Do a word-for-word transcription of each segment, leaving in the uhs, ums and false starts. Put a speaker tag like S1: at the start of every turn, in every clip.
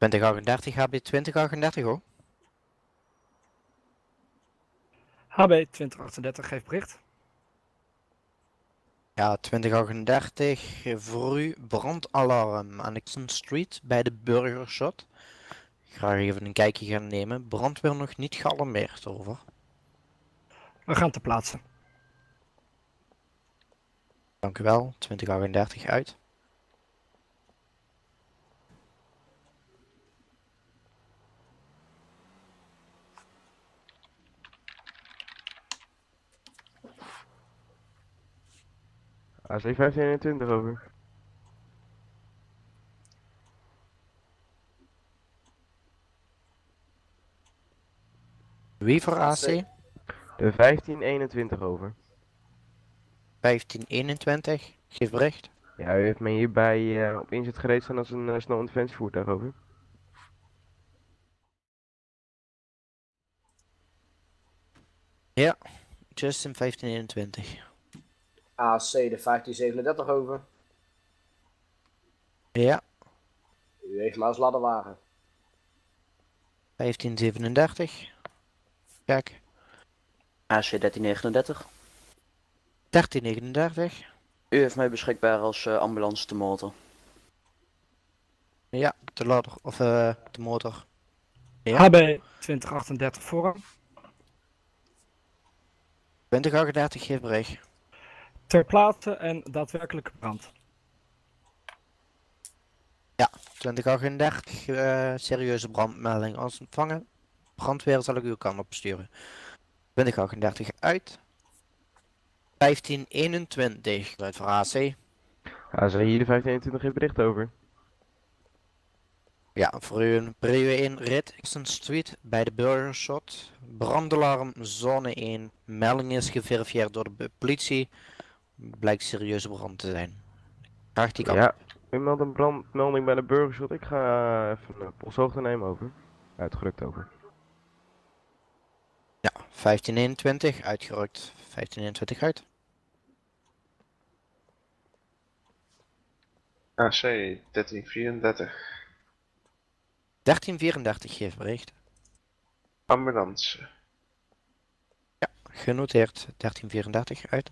S1: twintig achtendertig, H B twintig achtendertig hoor.
S2: H B twintig achtendertig, geef bericht.
S1: Ja, twintig achtendertig, voor u brandalarm aan Dixon Street bij de Burgershot. Graag even een kijkje gaan nemen. Brandweer nog niet gealarmeerd, over.
S2: We gaan ter plaatse.
S1: Dank u wel, twintig achtendertig uit.
S3: A C vijftien eenentwintig over.
S1: Wie voor A C?
S3: De vijftien eenentwintig over.
S1: vijftien eenentwintig, geef bericht.
S3: Ja, u heeft mij hierbij uh, op inzet gereed staan als een uh, snel interventievoertuig over.
S1: Ja, Justin vijftien eenentwintig.
S4: A C de vijftien zevenendertig over.
S1: Ja,
S4: U heeft maar als ladderwagen.
S1: vijftien zevenendertig. Kijk,
S5: A C dertien negenendertig.
S1: dertien negenendertig.
S5: U heeft mij beschikbaar als uh, ambulance te motor.
S1: Ja, de ladder, of uh, de motor. Ja.
S2: H B twintig achtendertig voor.
S1: twintig achtendertig, geef bericht.
S2: Ter plaatse en daadwerkelijke brand.
S1: Ja, twintig achtendertig, uh, serieuze brandmelding als ontvangen. Brandweer zal ik uw kant op sturen. twintig achtendertig uit. vijftien eenentwintig, luidt voor A C.
S3: A C hier de vijftien eenentwintig heeft bericht over.
S1: Ja, voor u een prio één rit, Dixon Street bij de Burgershot. Brandalarm, zone één. Melding is geverifieerd door de politie. Blijkt serieuze brand te zijn. Graag die kant.
S3: Ja, u meldt een brandmelding bij de Burgershot. Ik ga uh, even een polshoogte nemen over. Uitgerukt over.
S1: Ja, vijftien eenentwintig, uitgerukt. vijftien eenentwintig uit.
S6: A C dertien vierendertig.
S1: dertien vierendertig, geef bericht.
S6: Ambulance.
S1: Ja, genoteerd. dertien vierendertig uit.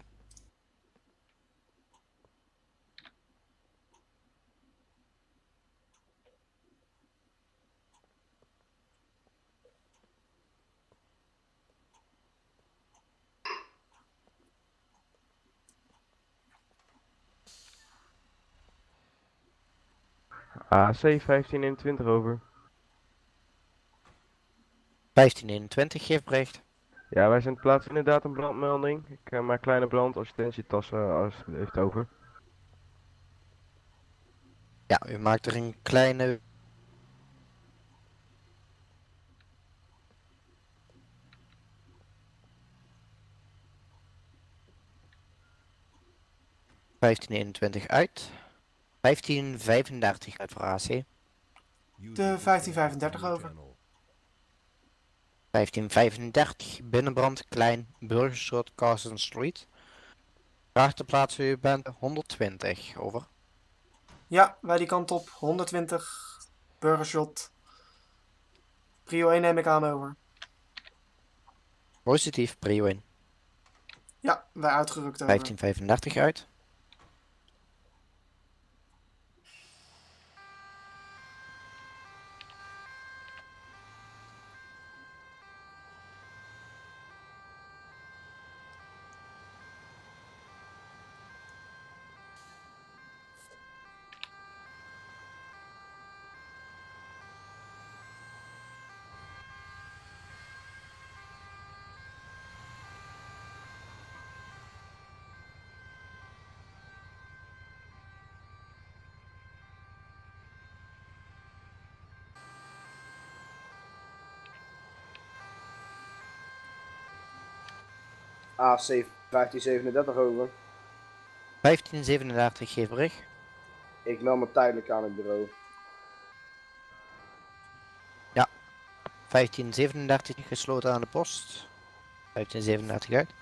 S3: A C vijftien eenentwintig over.
S1: vijftien eenentwintig, geef bericht.
S3: Ja, wij zijn plaats inderdaad een brandmelding. Ik uh, maak kleine brand, assistentietassen uh, alsjeblieft over.
S1: Ja, u maakt er een kleine... vijftien eenentwintig uit. vijftien vijfendertig uit voor A C.
S7: De vijftien vijfendertig over.
S1: vijftien vijfendertig, binnenbrand, klein, Burgershot, Carson Street. Graag te plaatsen, u bent honderdtwintig, over.
S7: Ja, wij die kant op. honderdtwintig. Burgershot. Prio één neem ik aan over.
S1: Positief, prio één.
S7: Ja, wij uitgerukt over.
S1: vijftien vijfendertig uit.
S4: A C vijftien zevenendertig over.
S1: vijftien zevenendertig, geef bericht.
S4: Ik meld me tijdelijk aan het bureau.
S1: vijftien zevenendertig, gesloten aan de post. vijftien zevenendertig uit.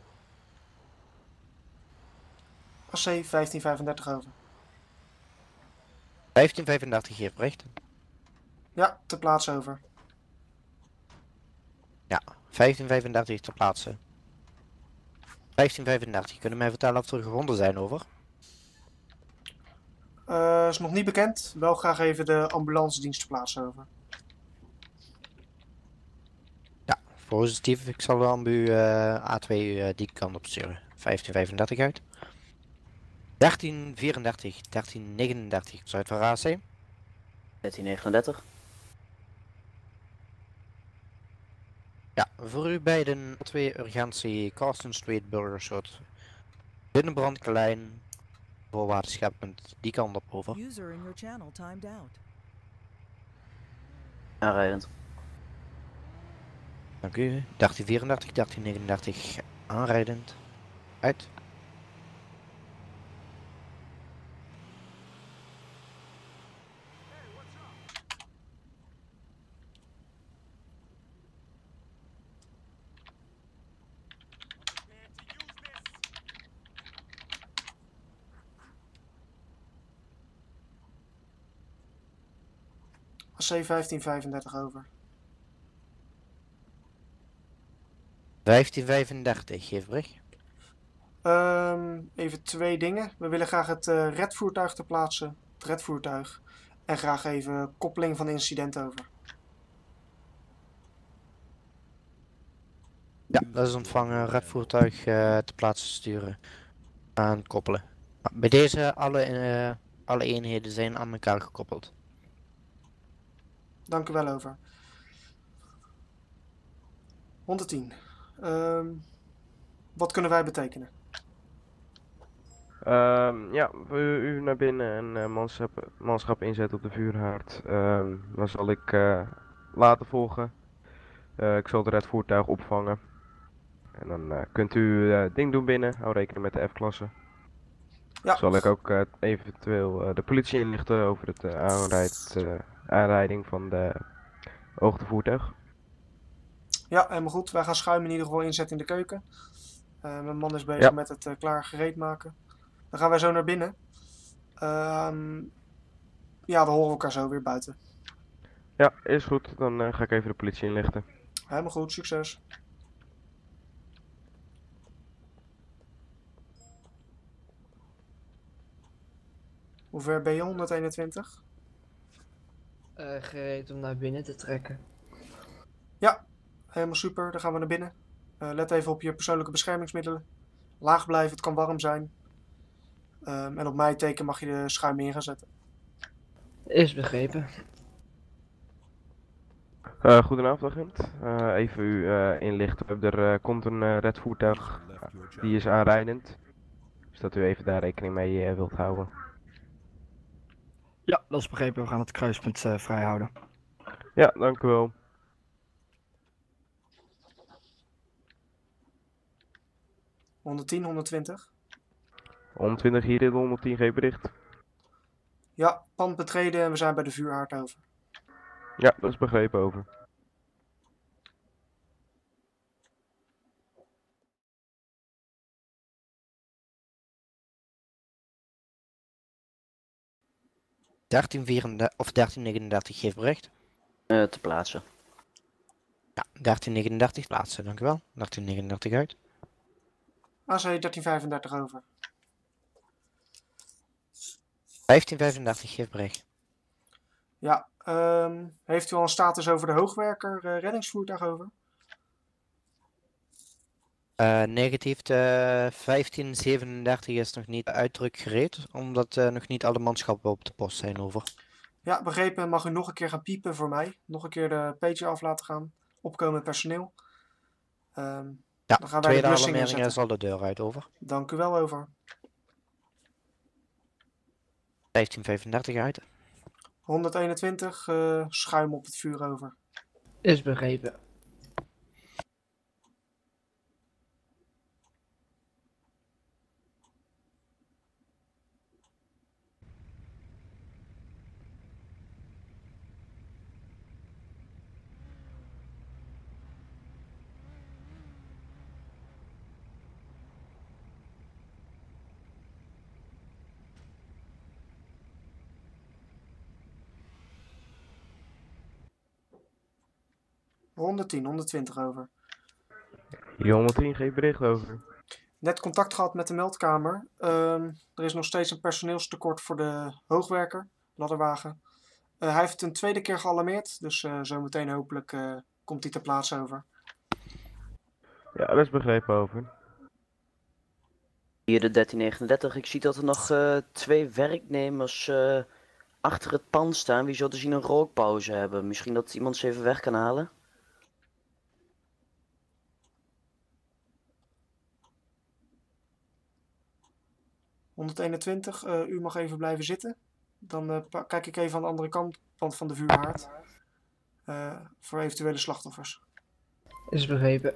S7: A C vijftien vijfendertig over.
S1: vijftien vijfendertig geeft bericht.
S7: Ja, ter plaatse over.
S1: vijftien vijfendertig ter plaatse. vijftien vijfendertig, kunnen mij vertellen of er gewonden zijn over?
S7: Eh, is nog niet bekend. Wel graag even de ambulance dienst ter plaatse over.
S1: Ja, positief. Ik zal de ambu uh, A twee uh, die kant op sturen. vijftien vijfendertig uit. dertien vierendertig, dertien negenendertig, Zuid van A C.
S5: dertien negenendertig.
S1: Ja, voor u beiden twee urgentie Carson Street Burgershot. Binnenbrand klein. Voorwaardenschappunt die kant op over.
S8: User in your channel timed out.
S5: Aanrijdend.
S1: Dank u. dertien vierendertig, dertien negenendertig aanrijdend. Uit.
S7: A C vijftien vijfendertig over.
S1: vijftien vijfendertig, geef bericht.
S7: Ehm, even twee dingen. We willen graag het uh, redvoertuig ter plaatse. Het redvoertuig. En graag even koppeling van incident over.
S1: Ja, dat is ontvangen. Redvoertuig uh, te plaatse sturen. Aan koppelen. Bij deze, alle, uh, alle eenheden zijn aan elkaar gekoppeld.
S7: Dank u wel over. honderdtien. Um, wat kunnen wij betekenen?
S3: Um, ja, u, u naar binnen en uh, manschap, manschap inzetten op de vuurhaard. Um, dan zal ik uh, laten volgen. Uh, ik zal het redvoertuig opvangen. En dan uh, kunt u uh, ding doen binnen. Hou rekening met de F-klasse.
S7: Ja.
S3: Zal ik ook uh, eventueel uh, de politie inlichten over het uh, aanrijd, uh, aanrijding van de oogde voertuig.
S7: Ja, helemaal goed. Wij gaan schuim in ieder geval inzetten in de keuken. Uh, mijn man is bezig
S3: Ja.
S7: met het uh, klaar gereed maken. Dan gaan wij zo naar binnen. Um, ja, dan horen we elkaar zo weer buiten.
S3: Ja, is goed. Dan uh, ga ik even de politie inlichten.
S7: Helemaal goed, succes. Hoe ver ben je, honderdeenentwintig?
S9: Uh, gereed om naar binnen te trekken.
S7: Ja, helemaal super. Dan gaan we naar binnen. Uh, let even op je persoonlijke beschermingsmiddelen. Laag blijven, het kan warm zijn. Um, en op mijn teken mag je de schuim in gaan zetten.
S9: Is begrepen.
S3: Uh, goedenavond agent. Uh, even u uh, inlichten. Er uh, komt een uh, redvoertuig. Die is aanrijdend. Dus dat u even daar rekening mee uh, wilt houden.
S2: Ja, dat is begrepen. We gaan het kruispunt uh, vrij houden.
S3: Ja, dank u wel.
S7: honderdtien, honderdtwintig.
S3: honderdtwintig hier in de honderdtien, geen bericht.
S7: Ja, pand betreden en we zijn bij de vuurhaard over.
S3: Ja, dat is begrepen over.
S1: dertien vierendertig of dertien negenendertig, geef bericht.
S5: Uh, te plaatsen.
S1: Ja, dertien negenendertig plaatsen, dankjewel. dertien negenendertig uit.
S7: A C dertien vijfendertig over.
S1: vijftien vijfendertig, geef bericht.
S7: Ja, um, heeft u al een status over de hoogwerker uh, reddingsvoertuig over?
S1: Uh, negatief, de vijftien zevenendertig is nog niet uitdruk gereed, omdat uh, nog niet alle manschappen op de post zijn over.
S7: Ja, begrepen. Mag u nog een keer gaan piepen voor mij? Nog een keer de pager af laten gaan. Opkomend personeel. Um,
S1: Ja,
S7: dan gaan wij
S1: tweede
S7: de blussing
S1: alarmering
S7: inzetten.
S1: is al de deur uit, over.
S7: Dank u wel, over.
S1: vijftien vijfendertig uit.
S7: honderdeenentwintig, uh, schuim op het vuur over.
S9: Is begrepen.
S7: honderdtien, honderdtwintig over.
S3: Hier honderdtien, geef bericht over.
S7: Net contact gehad met de meldkamer. Ehm, er is nog steeds een personeelstekort voor de hoogwerker, ladderwagen. Uh, hij heeft een tweede keer gealarmeerd, dus uh, zometeen hopelijk uh, komt hij ter plaatse over.
S3: Ja, dat is begrepen over.
S5: Hier de dertien negenendertig. Ik zie dat er nog uh, twee werknemers uh, achter het pand staan. Wie zo te zien een rookpauze hebben. Misschien dat iemand ze even weg kan halen.
S7: honderdeenentwintig, uh, u mag even blijven zitten. Dan uh, kijk ik even aan de andere kant van de vuurhaard. Uh, voor eventuele slachtoffers.
S9: Is begrepen.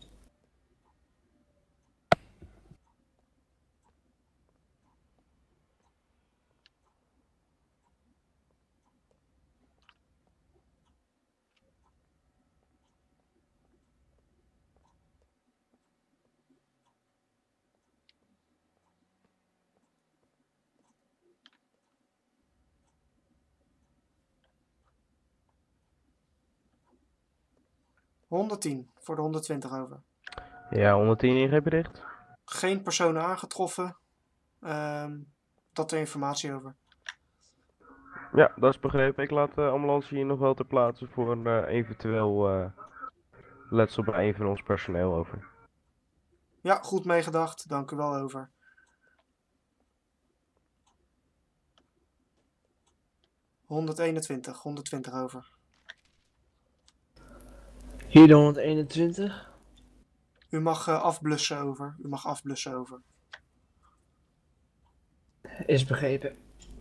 S7: honderdtien voor de honderdtwintig over.
S3: Ja, honderdtien in, geef bericht.
S7: Geen personen aangetroffen. Um, dat er informatie over.
S3: Ja, dat is begrepen. Ik laat de ambulance hier nog wel ter plaatse voor uh, eventueel uh, letsel bij een van ons personeel over.
S7: Ja, goed meegedacht. Dank u wel over. honderdeenentwintig, honderdtwintig over.
S9: Hier de honderdeenentwintig.
S7: U mag uh, afblussen over. U mag afblussen over.
S9: Is begrepen.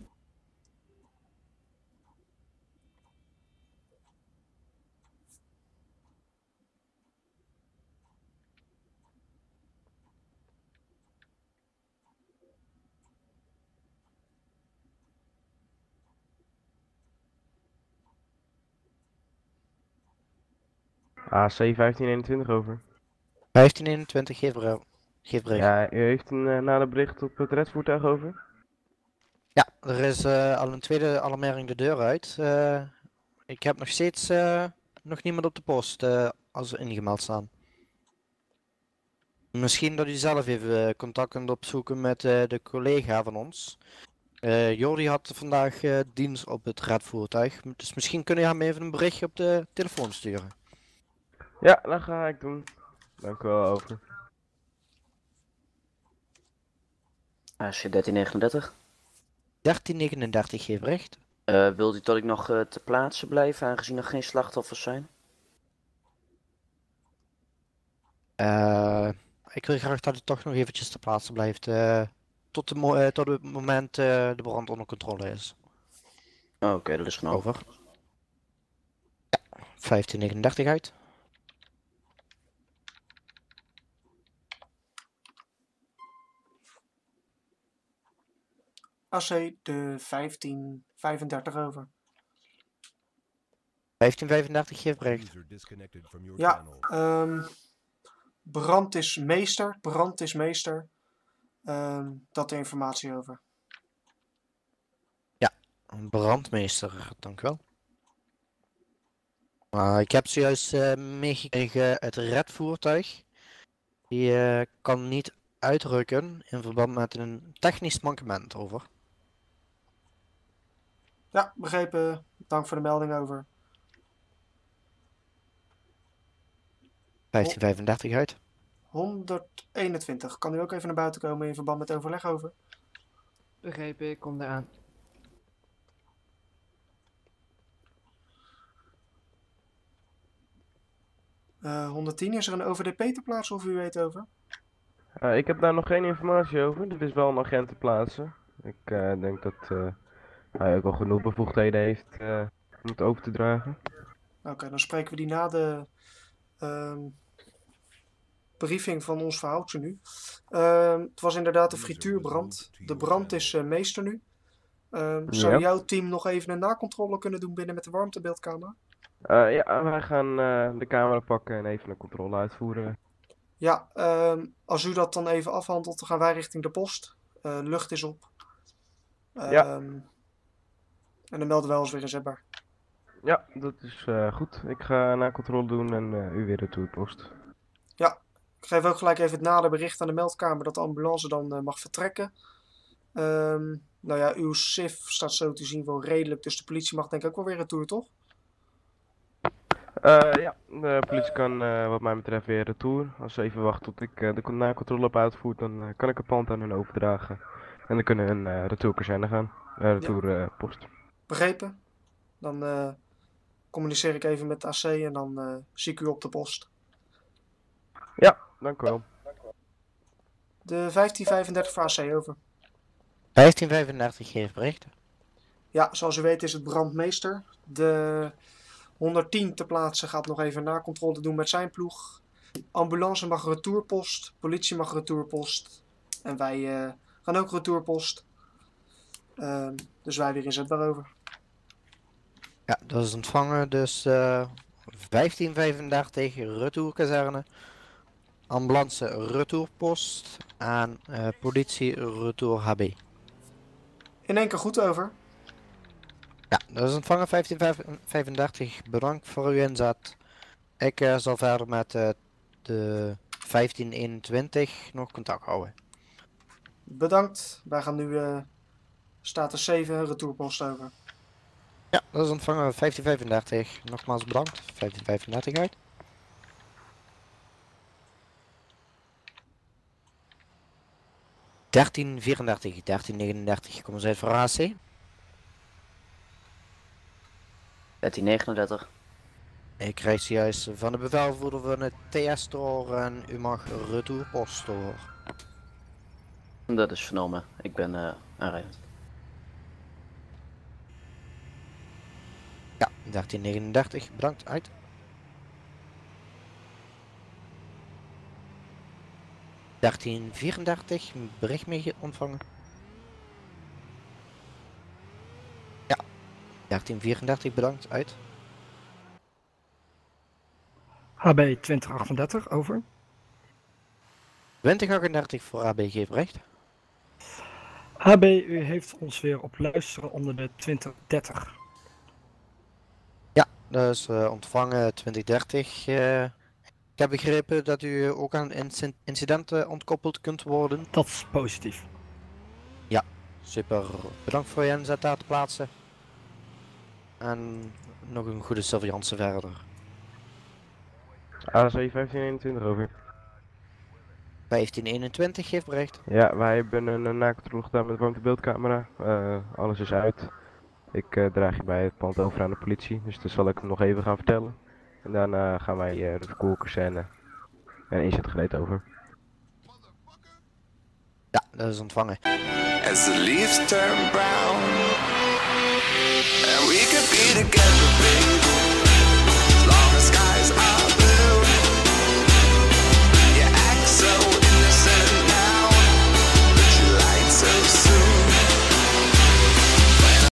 S3: A C vijftien eenentwintig over.
S1: vijftien eenentwintig, geef, er, geef bericht.
S3: Ja, u heeft een uh, nader bericht op het redvoertuig over?
S1: Ja, er is uh, al een tweede alarmering de deur uit. Uh, ik heb nog steeds uh, nog niemand op de post uh, als ze ingemeld staan. Misschien dat u zelf even uh, contact kunt opzoeken met uh, de collega van ons. Uh, Jordi had vandaag uh, dienst op het redvoertuig, dus misschien kunnen we hem even een berichtje op de telefoon sturen.
S3: Ja, dat ga ik doen. Dank u wel over.
S5: A C dertien negenendertig.
S1: dertien negenendertig, geef bericht.
S5: Uh, wilt u dat ik nog uh, te plaatsen blijf, aangezien er geen slachtoffers zijn?
S1: Uh, ik wil graag dat u toch nog eventjes te plaatsen blijft. Uh, tot, de mo uh, tot het moment uh, de brand onder controle is.
S5: Oh, oké, okay, dat is genoeg.
S1: Over. Ja, vijftien negenendertig uit.
S7: A C de vijftien vijfendertig over.
S1: vijftien vijfendertig, geef bericht.
S7: Ja, um, brand is meester, brand is meester. Um, dat de informatie over.
S1: Ja, een brandmeester, dank u wel. Uh, ik heb zojuist uh, meegekregen het redvoertuig. Die uh, kan niet uitrukken in verband met een technisch mankement, over.
S7: Ja, begrepen. Dank voor de melding over.
S1: vijftien vijfendertig uit.
S7: honderdeenentwintig. Kan u ook even naar buiten komen in verband met overleg over?
S9: Begrepen, ik kom eraan.
S7: Uh, honderdtien, is er een O V D P te plaatsen of u weet over?
S3: Uh, ik heb daar nog geen informatie over. Dit is wel een agent te plaatsen. Ik uh, denk dat uh, hij ook al genoeg bevoegdheden heeft uh, om het over te dragen.
S7: Oké, okay, dan spreken we die na de uh, briefing van ons verhaaltje nu. Uh, het was inderdaad een frituurbrand. De brand is uh, meester nu. Uh, zou ja. jouw team nog even een nakontrole kunnen doen binnen met de warmtebeeldcamera?
S3: Uh, ja, wij gaan uh, de camera pakken en even een controle uitvoeren.
S7: Ja, uh, als u dat dan even afhandelt, dan gaan wij richting de post. Uh, lucht is op. Uh,
S3: ja.
S7: En dan melden wij ons weer inzetbaar.
S3: Ja, dat is uh, goed. Ik ga na controle doen en uh, u weer de toerpost.
S7: Ja, ik geef ook gelijk even het nader bericht aan de meldkamer dat de ambulance dan uh, mag vertrekken. Um, nou ja, uw S I F staat zo te zien wel redelijk, dus de politie mag denk ik ook wel weer retour, toch?
S3: Uh, ja, de politie kan uh, wat mij betreft weer retour. Als ze even wachten tot ik uh, de na-controle heb uitgevoerd, dan uh, kan ik het pand aan hun overdragen. En dan kunnen hun uh, retourkazerne gaan. Uh, retourpost. Uh,
S7: Begrepen. Dan uh, communiceer ik even met A C en dan uh, zie ik u op de post.
S3: Ja, dank u wel.
S7: De vijftien vijfendertig voor A C, over.
S1: vijftien vijfendertig geeft bericht.
S7: Ja, zoals u weet is het brandmeester. De honderdtien te plaatsen gaat nog even nakontrole doen met zijn ploeg. Ambulance mag retourpost, politie mag retourpost. En wij uh, gaan ook retourpost. Uh, dus wij weer inzetbaar over.
S1: Ja, dat is ontvangen. Dus uh, vijftien vijfendertig retourkazerne. Ambulance retourpost. En uh, politie retour H B.
S7: In één keer goed, over.
S1: Ja, dat is ontvangen vijftien vijfendertig. Bedankt voor uw inzet. Ik uh, zal verder met uh, de vijftien eenentwintig nog contact houden.
S7: Bedankt. Wij gaan nu uh, status zeven retourpost over.
S1: Ja, dat is ontvangen vijftien vijfendertig. Nogmaals bedankt. vijftien vijfendertig uit. dertien vierendertig, dertien negenendertig. Kom eens uit voor A C.
S5: dertien negenendertig.
S1: Ik krijg zojuist van de bevelvoerder van het T S-store en u mag retourpost door.
S5: Dat is vernomen. Ik ben uh, aanrijdend.
S1: Ja, dertien negenendertig. Bedankt. Uit. dertien vierendertig. Bericht mee ontvangen. Ja. dertien vierendertig. Bedankt. Uit.
S2: H B twintig achtendertig, over.
S1: twintig achtendertig voor H B, geef recht.
S2: H B, u heeft ons weer op luisteren onder de twintig dertig.
S1: Ja, dat is uh, ontvangen twintig dertig. Uh, ik heb begrepen dat u ook aan incidenten ontkoppeld kunt worden.
S2: Dat is positief.
S1: Ja, super. Bedankt voor je inzet daar te plaatsen. En nog een goede surveillance verder.
S3: A C vijftien eenentwintig, over.
S1: vijftien eenentwintig, geeft bericht.
S3: Ja, wij hebben een, een nakontrole gedaan met warmtebeeldcamera. Uh, alles is uit. Ik uh, draag je bij het pand over aan de politie, dus dat zal ik hem nog even gaan vertellen. En daarna gaan wij uh, de verkoelkazerne en inzetgereed over.
S1: Ja, dat is ontvangen.
S10: As the leaves turn brown and we could be together